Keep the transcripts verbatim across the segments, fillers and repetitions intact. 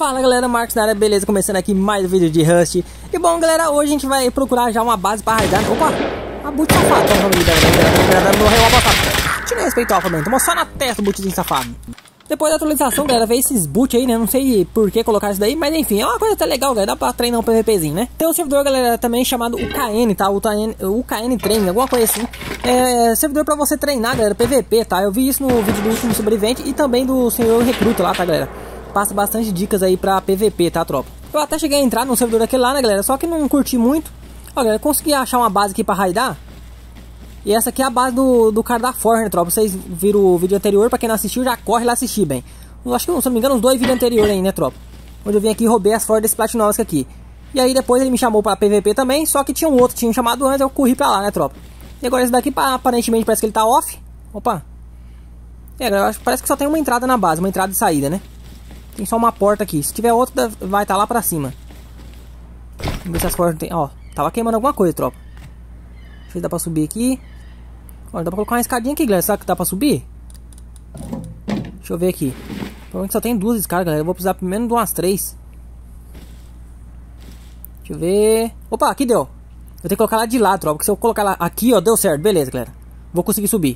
Fala galera, Marcos na área, beleza? Começando aqui mais um vídeo de Rust. E bom galera, hoje a gente vai procurar já uma base pra raidar. Opa, a boot safado, toma família galera, morreu uma bosta. Tira respeito ao família, tomou só na testa o bootzinho safado. Depois da atualização galera, veio esses boot aí, né, não sei por que colocar isso daí, mas enfim, é uma coisa até legal galera, dá pra treinar um PVPzinho, né. Tem um servidor galera também chamado U K N, tá, o U K N Training, alguma coisa assim. É servidor pra você treinar galera, P V P, tá, eu vi isso no vídeo do último sobrevivente e também do senhor recruta lá, tá galera. Passa bastante dicas aí pra P V P, tá, tropa? Eu até cheguei a entrar no servidor daquele lá, né, galera? Só que não curti muito. Ó, galera, consegui achar uma base aqui pra raidar. E essa aqui é a base do, do cara da Forja, né, tropa? Vocês viram o vídeo anterior, pra quem não assistiu, já corre lá assistir, bem. Eu acho que, se não me engano, uns dois vídeos anteriores aí, né, tropa? Onde eu vim aqui e roubei as Forjas desse Platinovsk aqui. E aí depois ele me chamou pra P V P também, só que tinha um outro, tinha um chamado antes, eu corri pra lá, né, tropa? E agora esse daqui, aparentemente, parece que ele tá off. Opa. É, galera, parece que só tem uma entrada na base, uma entrada e saída, né? Tem só uma porta aqui. Se tiver outra, vai estar tá lá pra cima. Vamos ver se as portas tem. Ó, tava queimando alguma coisa, tropa. Deixa eu ver se dá pra subir aqui. Ó, dá pra colocar uma escadinha aqui, galera. Será que dá pra subir? Deixa eu ver aqui. Provavelmente só tem duas escadas, galera. Eu vou precisar primeiro de umas três. Deixa eu ver. Opa, aqui deu. Eu tenho que colocar lá de lado, tropa. Porque se eu colocar lá aqui, ó, deu certo. Beleza, galera. Vou conseguir subir.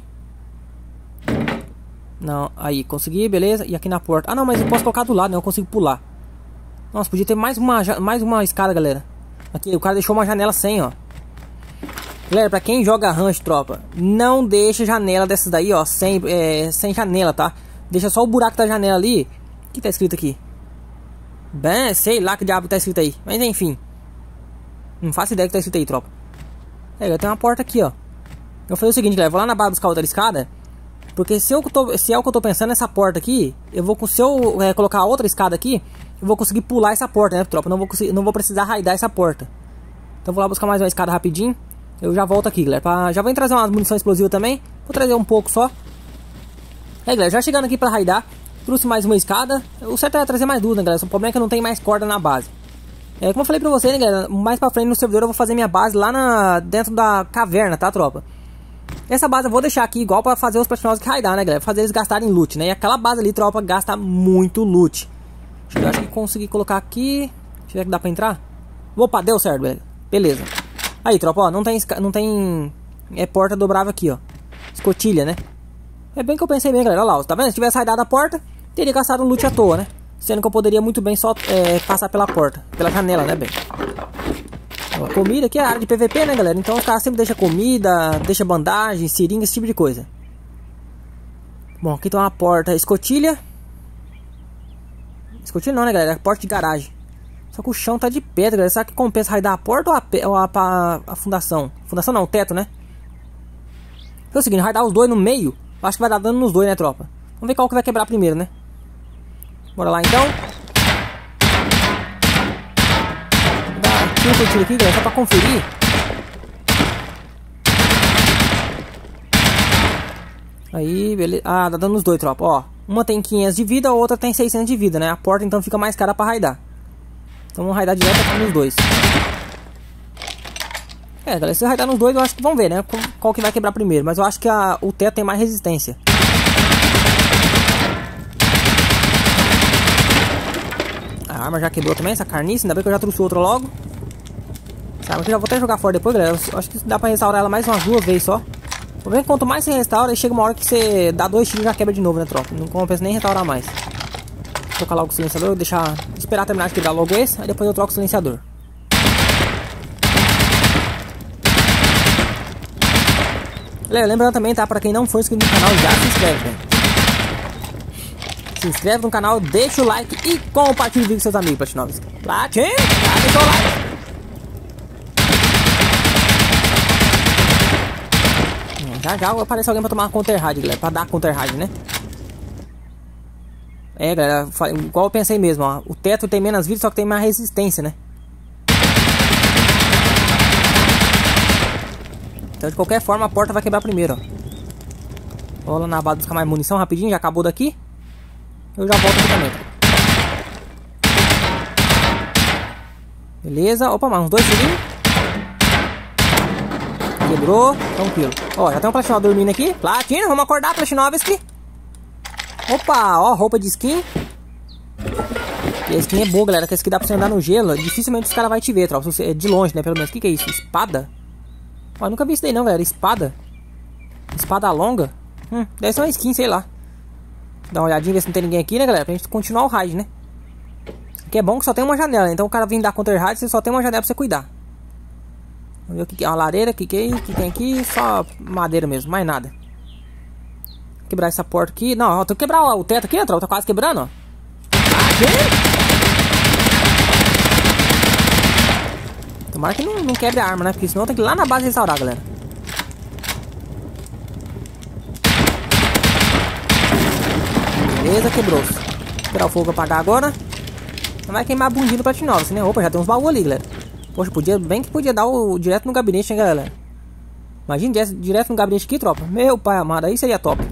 Não, aí, consegui, beleza. E aqui na porta. Ah, não, mas eu posso colocar do lado, né? Eu consigo pular. Nossa, podia ter mais uma, mais uma escada, galera. Aqui, o cara deixou uma janela sem, ó. Galera, pra quem joga ranch, tropa, não deixa janela dessas daí, ó, sem, é, sem janela, tá? Deixa só o buraco da janela ali. O que tá escrito aqui? Bem, sei lá que diabo tá escrito aí. Mas enfim. Não faço ideia que tá escrito aí, tropa. É, tem uma porta aqui, ó. Eu falei o seguinte, galera. Vou lá na barra buscar outra escada. Porque se, eu tô, se é o que eu tô pensando, essa porta aqui, eu vou, se eu é, colocar outra escada aqui, eu vou conseguir pular essa porta, né, tropa? Não vou, não vou precisar raidar essa porta. Então vou lá buscar mais uma escada rapidinho. Eu já volto aqui, galera. Pra, já vou trazer umas munições explosivas também. Vou trazer um pouco só. É, galera, já chegando aqui pra raidar. Trouxe mais uma escada. O certo é trazer mais duas, né, galera? O problema é que não tem mais corda na base. É, como eu falei pra vocês, né, galera? Mais pra frente no servidor eu vou fazer minha base lá na, dentro da caverna, tá, tropa? Essa base eu vou deixar aqui igual pra fazer os Platinovsk raidar, né, galera? Fazer eles gastarem loot, né? E aquela base ali, tropa, gasta muito loot. Deixa eu ver, acho que consegui colocar aqui. Deixa eu ver que dá pra entrar. Opa, deu certo, beleza. Beleza. Aí, tropa, ó, não tem, não tem é, porta dobrável aqui, ó. Escotilha, né? É bem que eu pensei bem, galera. Olha lá, ó, tá vendo? Se tivesse raidado a porta, teria gastado um loot à toa, né? Sendo que eu poderia muito bem só é, passar pela porta, pela janela, né, bem? Ó, comida aqui é a área de P V P, né, galera? Então os caras sempre deixam comida, deixa bandagem, seringa, esse tipo de coisa. Bom, aqui tem uma porta escotilha. Escotilha não, né, galera? É porta de garagem. Só que o chão tá de pedra, galera. Será que compensa raidar a porta ou a, ou a, a, a fundação? Fundação não, o teto, né? É o seguinte, raidar os dois no meio. Acho que vai dar dano nos dois, né, tropa? Vamos ver qual que vai quebrar primeiro, né? Bora lá, então. Vou dar um tiro aqui, galera, só pra conferir. Aí, beleza. Ah, tá dando nos dois, tropa, ó. Uma tem quinhentos de vida, a outra tem seiscentos de vida, né? A porta, então, fica mais cara pra raidar. Então vamos raidar direto aqui nos dois. É, galera, se eu raidar nos dois, eu acho que vamos ver, né? Qual que vai quebrar primeiro. Mas eu acho que a, o teto tem mais resistência. A arma já quebrou também, essa carniça. Ainda bem que eu já trouxe outra logo. Essa arma aqui já vou até jogar fora depois, galera. Eu acho que dá pra restaurar ela mais umas duas vezes só. Vou ver que quanto mais você restaura, chega uma hora que você dá dois tiros e já quebra de novo, né, tropa? Não compensa nem restaurar mais. Vou trocar logo o silenciador, deixar, esperar terminar de quebrar logo esse, aí depois eu troco o silenciador. Galera, lembrando também, tá? Pra quem não for inscrito no canal, já se inscreve, velho. Se inscreve no canal, deixa o like e compartilha o vídeo com seus amigos, Platinovsk. Platin, já deixou o like. Já já aparece alguém pra tomar uma counter-raid, galera, pra dar counter-raid, né? É, galera, igual eu pensei mesmo, ó. O teto tem menos vida, só que tem mais resistência, né? Então, de qualquer forma, a porta vai quebrar primeiro, ó. Vou lá na base buscar mais munição rapidinho, já acabou daqui. Eu já volto aqui também. Beleza, opa, mais uns dois tirinhos. Quebrou, tranquilo. Ó, já tem um Platinovsk dormindo aqui. Platina, vamos acordar, Platinovsk. Opa, ó, roupa de skin. E a skin é boa, galera, que a skin dá pra você andar no gelo. Dificilmente os caras vão te ver, tropa. Você, de longe, né, pelo menos. O que que é isso? Espada? Ó, nunca vi isso daí não, galera. Espada. Espada longa. Hum, deve ser uma skin, sei lá. Dá uma olhadinha, ver se não tem ninguém aqui, né, galera? Pra gente continuar o raid, né? Que é bom que só tem uma janela, né? Então o cara vir dar counter raid, você só tem uma janela pra você cuidar. Vamos ver o que é uma lareira, o que, que é isso, o que tem aqui, só madeira mesmo, mais nada. Quebrar essa porta aqui. Não, ó, tem que quebrar o teto aqui, ó, tá quase quebrando, ó. Tomara que não, não quebre a arma, né? Porque senão tem que ir lá na base restaurar, galera. Beleza, quebrou-se. Esperar o fogo apagar agora. Não vai queimar a bundinha do Platinum, assim, né? Opa, já tem uns baús ali, galera. Poxa, podia, bem que podia dar o direto no gabinete, hein, galera. Imagina direto, direto no gabinete aqui, tropa. Meu pai amado, aí seria top.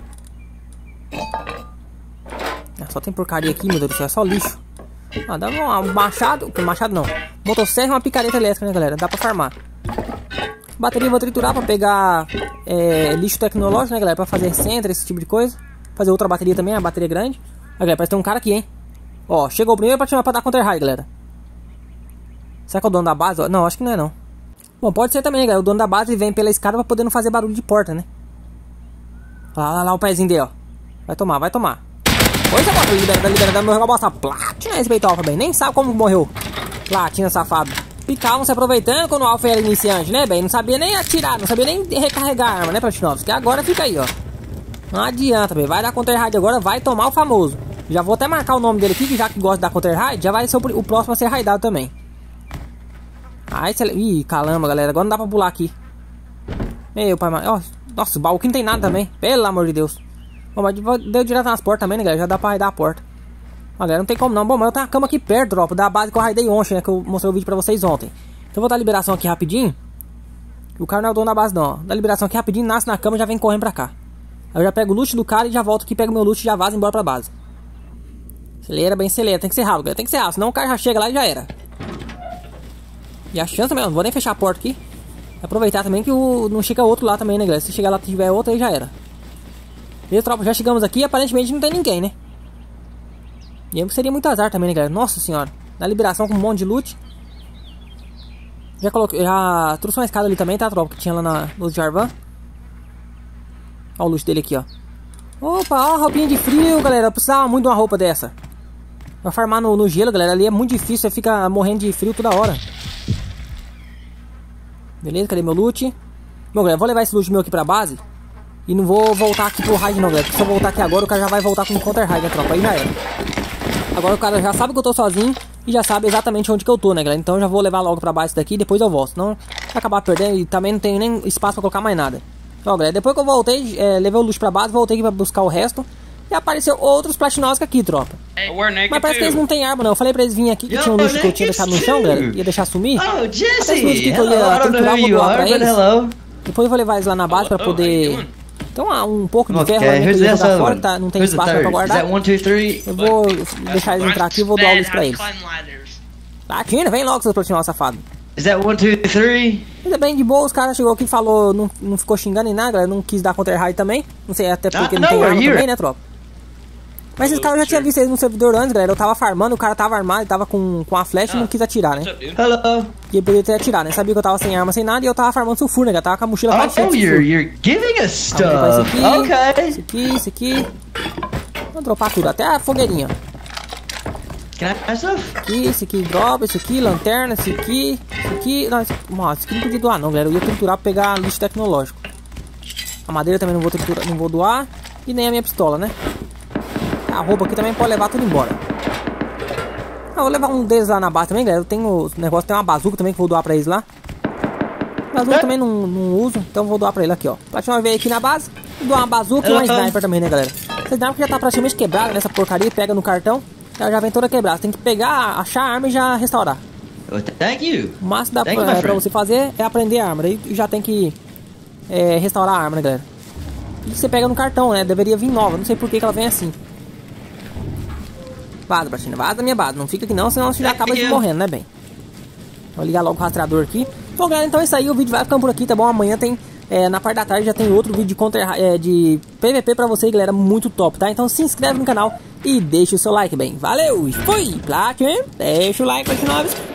Ah, só tem porcaria aqui, meu Deus do céu, é só lixo. Ah, dá um, um machado, que machado não. Motosserra e uma picareta elétrica, né, galera? Dá pra farmar. Bateria eu vou triturar pra pegar é, lixo tecnológico, né, galera? Pra fazer centro, esse tipo de coisa. Fazer outra bateria também, a bateria grande. Aí, galera, parece que tem um cara aqui, hein? Ó, chegou o primeiro pra, pra dar counter raid, galera. Será que é o dono da base? Não, acho que não é não. Bom, pode ser também, galera. O dono da base vem pela escada pra poder não fazer barulho de porta, né? Lá, lá, lá o pezinho dele, ó. Vai tomar, vai tomar. Pois é, bota, libera, libera, meu jogo bosta. Platina esse peitol também. Nem sabe como morreu. Platina, safado. Picavam se aproveitando quando o Alpha era iniciante, né, bem? Não sabia nem atirar, não sabia nem recarregar a arma, né, Platinovski? Agora fica aí, ó. Não adianta, bem. Vai dar counter raid agora, vai tomar o famoso. Já vou até marcar o nome dele aqui, que já que gosta de dar counter raid, já vai ser o, o próximo a ser raidado também. Ai, cê... Ih, calama, galera. Agora não dá pra pular aqui. Meu pai, mano. Nossa, o baú aqui não tem nada também. Pelo amor de Deus. Bom, mas deu direto nas portas também, né, galera? Já dá pra raidar a porta. Ó, galera, não tem como não. Bom, mas eu tenho uma cama aqui perto, tropa, da base que eu raidei ontem, né? Que eu mostrei o vídeo pra vocês ontem. Então eu vou dar a liberação aqui rapidinho. O cara não é o dono da base, não, ó. Dá a liberação aqui rapidinho, nasce na cama e já vem correndo pra cá. Aí eu já pego o loot do cara e já volto aqui, pego meu loot e já vazo embora pra base. Celeira, bem celeira. Tem que ser rápido, galera. Tem que ser rápido, senão o cara já chega lá e já era. E a chance mesmo, não vou nem fechar a porta aqui. Aproveitar também que o, não chega outro lá também, né, galera? Se chegar lá e tiver outro, aí já era. Beleza, tropa, já chegamos aqui e aparentemente não tem ninguém, né? E aí seria muito azar também, né, galera? Nossa senhora. Na liberação com um monte de loot. Já coloquei, já trouxe uma escada ali também, tá, tropa? Que tinha lá na, no Jarvan. Olha o loot dele aqui, ó. Opa, ó, roupinha de frio, galera. Eu precisava muito de uma roupa dessa. Pra farmar no, no gelo, galera. Ali é muito difícil, você fica morrendo de frio toda hora. Beleza, cadê meu loot? Bom, galera, vou levar esse loot meu aqui pra base. E não vou voltar aqui pro raid não, galera. Porque se eu voltar aqui agora, o cara já vai voltar com o counter raid, né, tropa? Aí já era. Agora o cara já sabe que eu tô sozinho e já sabe exatamente onde que eu tô, né, galera? Então eu já vou levar logo pra base daqui e depois eu volto. Senão vai acabar perdendo e também não tem nem espaço pra colocar mais nada. Então, galera, depois que eu voltei, é, levei o loot pra base, voltei aqui pra buscar o resto. E apareceu outros Platinovski aqui, tropa. Mas parece que eles não tem arma, não. Eu falei pra eles virem aqui que tinha um loot que eu tinha deixado no chão, galera. Ia deixar sumir. Oh, Jesse! Até esse loot que eu ia triturar, vou doar pra eles. Depois eu vou levar eles lá na base pra poder... Tem um, um pouco de ferro, né, que eu ia jogar fora, que tá, não tem espaço pra guardar. Eu vou deixar eles entrar aqui e vou doar eles pra eles. Platina, vem logo, seus Platinovski safado. Is that one, two, three? Ainda bem de boa, os caras chegou aqui e falou, não, não ficou xingando nem nada, galera, não quis dar counter raid também. Não sei, até porque ah, não tem arma também, né, tropa? Mas esses caras eu já tinha visto eles no servidor antes, galera. Eu tava farmando, o cara tava armado, ele tava com, com a flecha e não quis atirar, né? Hello. E ele poderia ter atirado, né? Sabia que eu tava sem arma, sem nada, e eu tava farmando sulfur, né? Eu tava com a mochila oh, oh, you're, you're giving us stuff. Aqui, ok. Esse aqui, esse aqui. Vou dropar tudo, até a fogueirinha. Can I have stuff? Aqui, esse aqui dropa, esse aqui, lanterna, esse aqui, esse aqui. Não, esse, nossa, esse aqui não podia doar não, galera. Eu ia triturar pra pegar lixo tecnológico. A madeira também não vou triturar, não vou doar. E nem a minha pistola, né? A roupa aqui também pode levar tudo embora. Ah, vou levar um deles lá na base também, galera. Eu tenho o negócio, tem uma bazuca também que vou doar pra eles lá. Bazuca é. também não, não uso, então vou doar pra ele aqui, ó. Platinum veio aqui na base, doar uma bazuca e uma sniper também, né, galera? Essa sniper já tá praticamente quebrada nessa porcaria, pega no cartão. Ela já vem toda quebrada. Tem que pegar, achar a arma e já restaurar. Oh, thank you. O máximo dá pra, é, pra você fazer é aprender a arma. Daí já tem que é, restaurar a arma, né, galera? E você pega no cartão, né? Deveria vir nova. Não sei por que, que ela vem assim. Vaza, Platina. Vaza da minha base. Não fica aqui não, senão você já acaba de morrendo, né, bem? Vou ligar logo o rastreador aqui. Bom, galera, então é isso aí. O vídeo vai ficando por aqui, tá bom? Amanhã tem... É, na parte da tarde já tem outro vídeo de, contra, é, de P V P pra vocês, galera, muito top, tá? Então se inscreve no canal, e deixa o seu like, bem. Valeu, fui, Platinum, deixa o like, continua.